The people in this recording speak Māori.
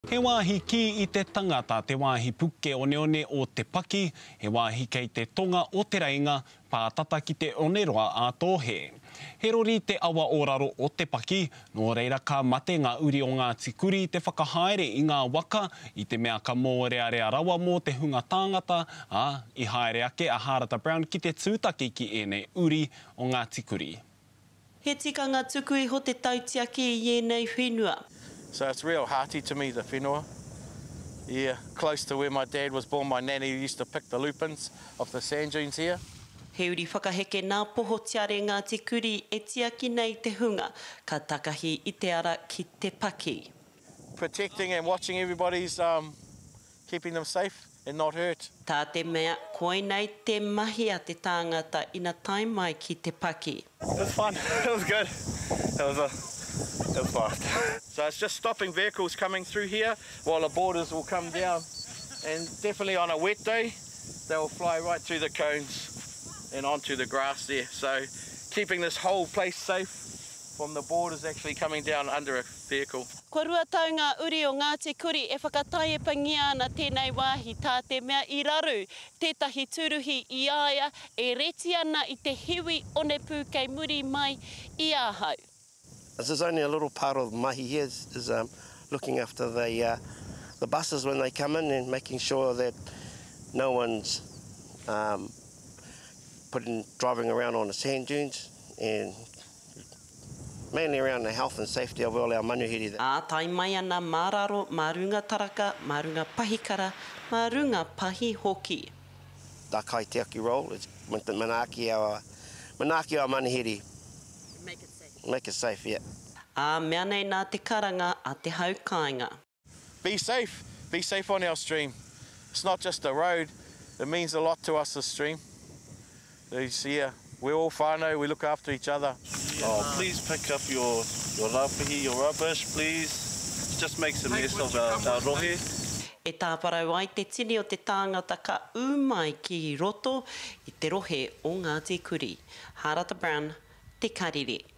He wāhi ki I te tangata te wāhi puke oneone o Te Paki, he wāhi kei te tonga o Te Reinga, pātata ki Te Oneroa-a-Tōhē. He rori te awa ōraro o Te Paki, nō reira ka mate ngā uri o Ngāti Kuri te whakahaere I ngā waka, I te mea ka mōrearea rawa mō te hunga tāngata, I haere ake a Harata Brown ki te tūtaki ki ēnei uri o Ngāti Kuri. He tikanga tuku ho te tautiaki I ēnei whenua. So it's real hearty to me, the whenua. Yeah, close to where my dad was born. My nanny used to pick the lupins of the sand dunes here. He uri whakaheke nā poho tiare Ngāti Kuri e tiaki nei te hunga, ka takahi I te ara ki Te Paki. Protecting and watching everybody's, keeping them safe and not hurt. Tā te mea, koe nei te mahi a te tāngata ina tae mai ki Te Paki. It was fun. It was good. It was fast. So it's just stopping vehicles coming through here while the boarders will come down. And definitely on a wet day, they will fly right through the cones and onto the grass there. So keeping this whole place safe from the boarders actually coming down under a vehicle. Kua rua tau ngā uri o Ngāti Kuri e whakatai e pangia ana tēnei wāhi tā te mea I raru. Tētahi turuhi I aia e reti ana I te hiwi onepu kei muri mai I āhau. This is only a little part of mahi here is looking after the buses when they come in and making sure that no one's driving around on the sand dunes and mainly around the health and safety of all our manuhiri. Tai mai ana māraro, mārunga taraka, mārunga pahikara, mārunga pahi hoki. Tā kai te aki role is manaaki our manuhiri. Make it safe. Make it safe, yeah. Mea nei nā te karanga a te haukainga. Be safe on our stream. It's not just a road, it means a lot to us, this stream. Yeah, we're all whānau, we look after each other. Oh, please pick up your lapihi, your rubbish, please. It just makes a mess of our rohe. E tāparau ai te tini o te tāngata ka umai ki roto I te rohe o Ngāti Kuri. Harata Brown, Te Kariri.